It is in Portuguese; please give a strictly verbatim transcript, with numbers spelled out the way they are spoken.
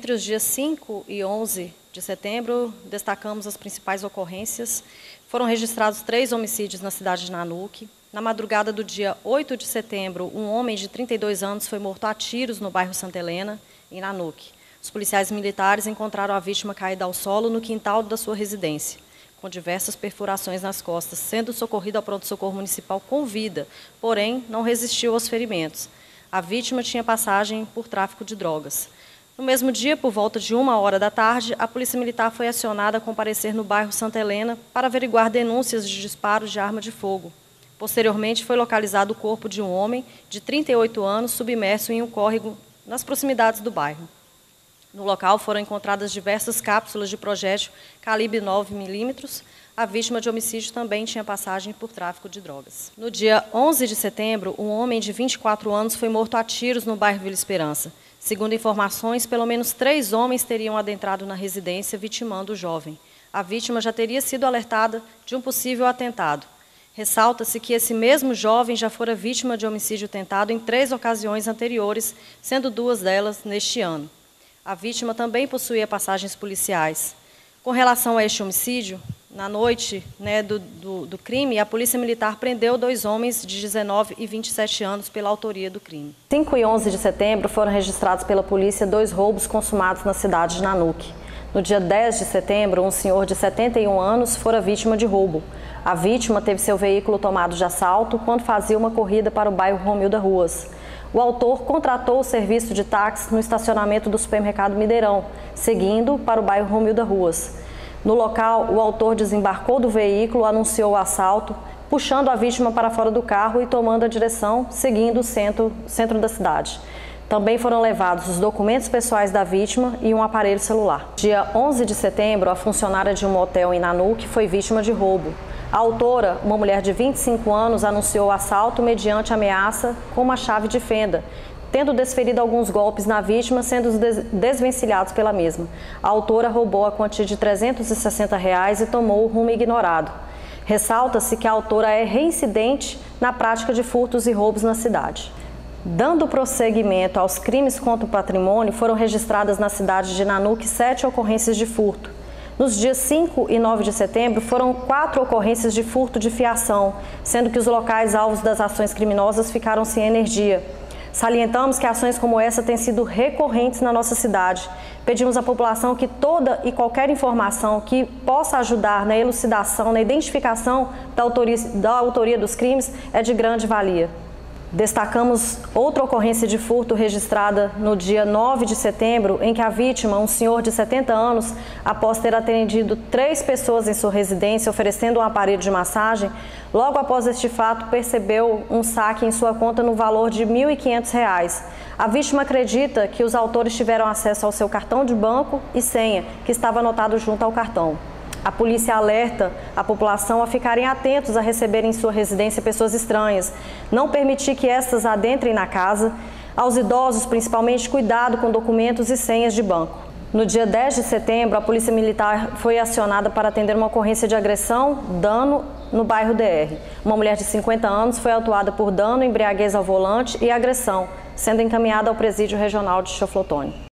Entre os dias cinco e onze de setembro, destacamos as principais ocorrências. Foram registrados três homicídios na cidade de Nanuque. Na madrugada do dia oito de setembro, um homem de trinta e dois anos foi morto a tiros no bairro Santa Helena, em Nanuque. Os policiais militares encontraram a vítima caída ao solo no quintal da sua residência, com diversas perfurações nas costas, sendo socorrido ao pronto-socorro municipal com vida, porém não resistiu aos ferimentos. A vítima tinha passagem por tráfico de drogas. No mesmo dia, por volta de uma hora da tarde, a Polícia Militar foi acionada a comparecer no bairro Santa Helena para averiguar denúncias de disparos de arma de fogo. Posteriormente, foi localizado o corpo de um homem de trinta e oito anos submerso em um córrego nas proximidades do bairro. No local foram encontradas diversas cápsulas de projétil calibre nove milímetros. A vítima de homicídio também tinha passagem por tráfico de drogas. No dia onze de setembro, um homem de vinte e quatro anos foi morto a tiros no bairro Vila Esperança. Segundo informações, pelo menos três homens teriam adentrado na residência, vitimando o jovem. A vítima já teria sido alertada de um possível atentado. Ressalta-se que esse mesmo jovem já fora vítima de homicídio tentado em três ocasiões anteriores, sendo duas delas neste ano. A vítima também possuía passagens policiais. Com relação a este homicídio, na noite né, do, do, do crime, a Polícia Militar prendeu dois homens de dezenove e vinte e sete anos pela autoria do crime. cinco e onze de setembro foram registrados pela polícia dois roubos consumados na cidade de Nanuque. No dia dez de setembro, um senhor de setenta e um anos fora vítima de roubo. A vítima teve seu veículo tomado de assalto quando fazia uma corrida para o bairro Romilda Ruas. O autor contratou o serviço de táxi no estacionamento do supermercado Mineirão, seguindo para o bairro Romilda Ruas. No local, o autor desembarcou do veículo, anunciou o assalto, puxando a vítima para fora do carro e tomando a direção, seguindo o centro, centro da cidade. Também foram levados os documentos pessoais da vítima e um aparelho celular. Dia onze de setembro, a funcionária de um motel em Nanuque foi vítima de roubo. A autora, uma mulher de vinte e cinco anos, anunciou o assalto mediante ameaça com uma chave de fenda, tendo desferido alguns golpes na vítima, sendo desvencilhados pela mesma. A autora roubou a quantia de trezentos e sessenta reais e tomou o rumo ignorado. Ressalta-se que a autora é reincidente na prática de furtos e roubos na cidade. Dando prosseguimento aos crimes contra o patrimônio, foram registradas na cidade de Nanuque sete ocorrências de furto. Nos dias cinco e nove de setembro, foram quatro ocorrências de furto de fiação, sendo que os locais alvos das ações criminosas ficaram sem energia. Salientamos que ações como essa têm sido recorrentes na nossa cidade. Pedimos à população que toda e qualquer informação que possa ajudar na elucidação, na identificação da autoria, da autoria dos crimes é de grande valia. Destacamos outra ocorrência de furto registrada no dia nove de setembro, em que a vítima, um senhor de setenta anos, após ter atendido três pessoas em sua residência, oferecendo um aparelho de massagem, logo após este fato percebeu um saque em sua conta no valor de mil e quinhentos reais. A vítima acredita que os autores tiveram acesso ao seu cartão de banco e senha, que estava anotado junto ao cartão. A polícia alerta a população a ficarem atentos a receber em sua residência pessoas estranhas, não permitir que estas adentrem na casa. Aos idosos, principalmente, cuidado com documentos e senhas de banco. No dia dez de setembro, a Polícia Militar foi acionada para atender uma ocorrência de agressão, dano no bairro D R. Uma mulher de cinquenta anos foi autuada por dano, embriaguez ao volante e agressão, sendo encaminhada ao presídio regional de Choflotone.